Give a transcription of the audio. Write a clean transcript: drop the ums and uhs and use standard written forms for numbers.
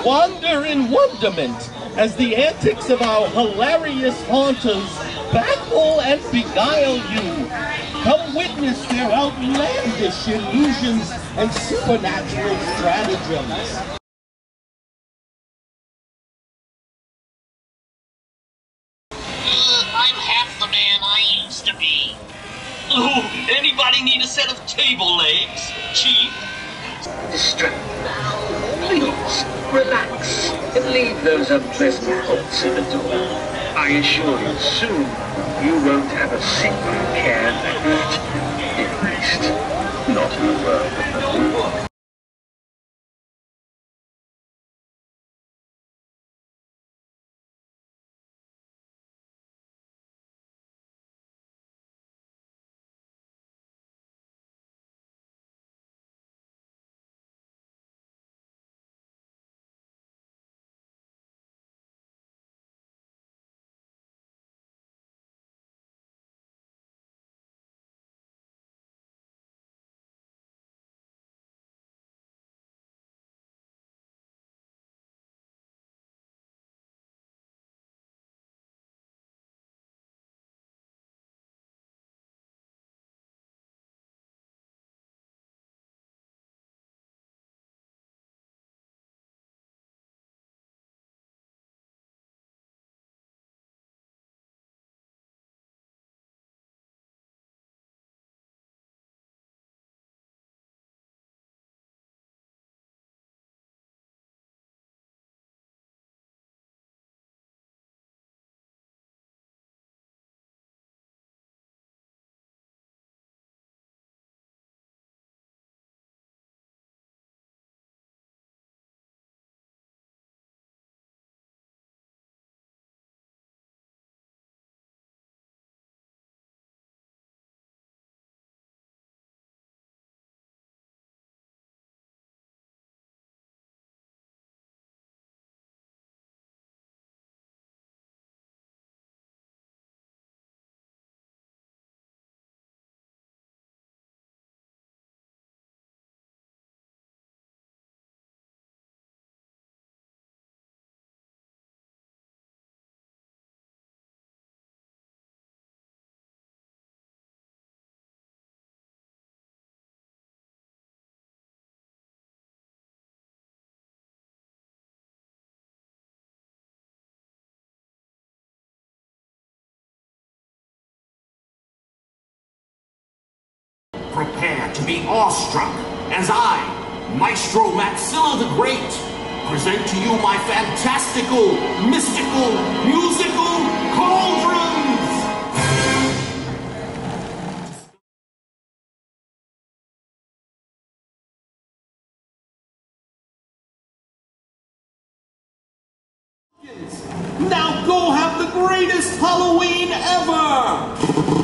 Wander in wonderment as the antics of our hilarious haunters baffle and beguile you. Come witness their outlandish illusions and supernatural stratagems. I'm half the man I used to be. Ooh, anybody need a set of table legs? Cheap? Distract now. Please, relax and leave those unpleasant thoughts in the door. I assure you, soon you won't have a single care left. At least, not in the world. Prepare to be awestruck as I, Maestro Matzilla the Great, present to you my fantastical, mystical, musical cauldrons! Now go have the greatest Halloween ever!